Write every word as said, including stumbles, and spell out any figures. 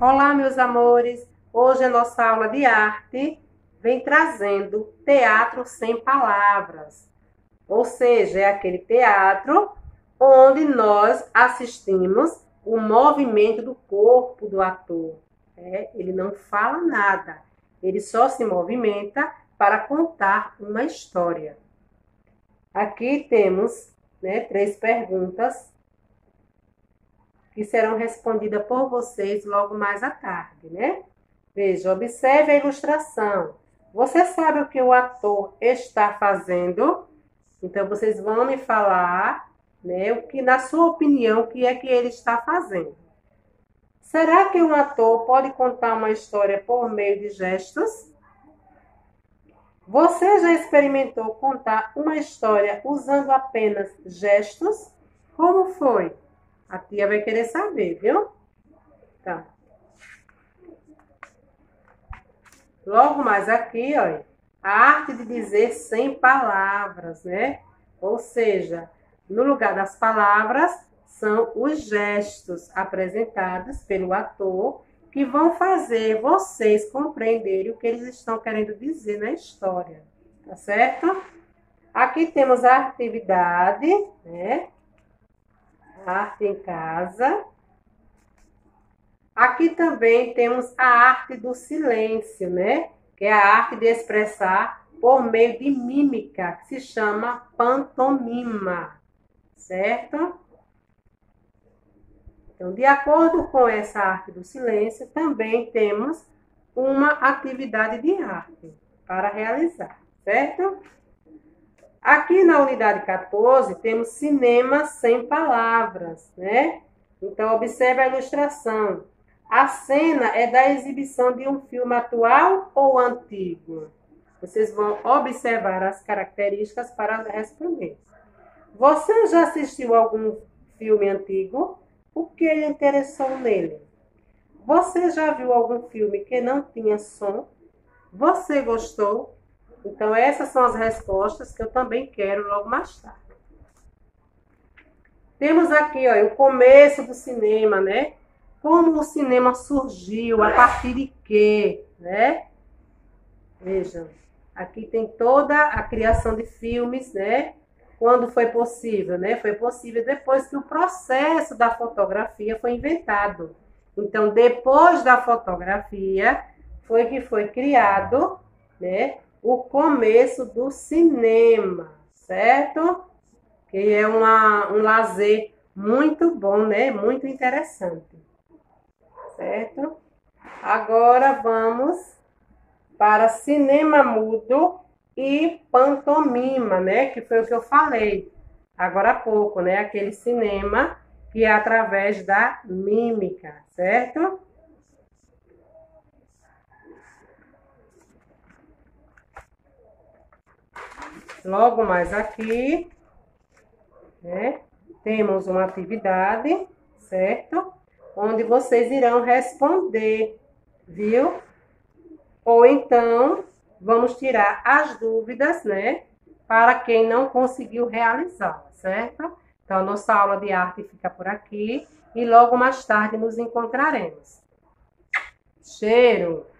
Olá, meus amores! Hoje a nossa aula de arte vem trazendo teatro sem palavras. Ou seja, é aquele teatro onde nós assistimos o movimento do corpo do ator. É, ele não fala nada, ele só se movimenta para contar uma história. Aqui temos, né, três perguntas que serão respondidas por vocês logo mais à tarde, né? Veja, observe a ilustração. Você sabe o que o ator está fazendo? Então, vocês vão me falar, né, o que, na sua opinião, o que é que ele está fazendo. Será que um ator pode contar uma história por meio de gestos? Você já experimentou contar uma história usando apenas gestos? Como foi? A tia vai querer saber, viu? Tá. Logo mais aqui, ó, a arte de dizer sem palavras, né? Ou seja, no lugar das palavras, são os gestos apresentados pelo ator que vão fazer vocês compreenderem o que eles estão querendo dizer na história, tá certo? Aqui temos a atividade, né? Arte em casa. Aqui também temos a arte do silêncio, né? Que é a arte de expressar por meio de mímica, que se chama pantomima, certo? Então, de acordo com essa arte do silêncio, também temos uma atividade de arte para realizar, certo? Aqui na unidade quatorze, temos cinema sem palavras, né? Então, observe a ilustração. A cena é da exibição de um filme atual ou antigo? Vocês vão observar as características para responder. Você já assistiu algum filme antigo? O que lhe interessou nele? Você já viu algum filme que não tinha som? Você gostou? Então, essas são as respostas que eu também quero logo mais tarde. Temos aqui, ó, o começo do cinema, né? Como o cinema surgiu, a partir de quê, né? Vejam, aqui tem toda a criação de filmes, né? Quando foi possível, né? Foi possível depois que o processo da fotografia foi inventado. Então, depois da fotografia, foi que foi criado, né, o começo do cinema, certo? Que é uma, um lazer muito bom, né? Muito interessante, certo? Agora vamos para cinema mudo e pantomima, né? Que foi o que eu falei agora há pouco, né? Aquele cinema que é através da mímica, certo? Logo mais aqui, né? Temos uma atividade, certo? Onde vocês irão responder, viu? Ou então, vamos tirar as dúvidas, né? Para quem não conseguiu realizar, certo? Então, a nossa aula de arte fica por aqui e logo mais tarde nos encontraremos. Cheiro!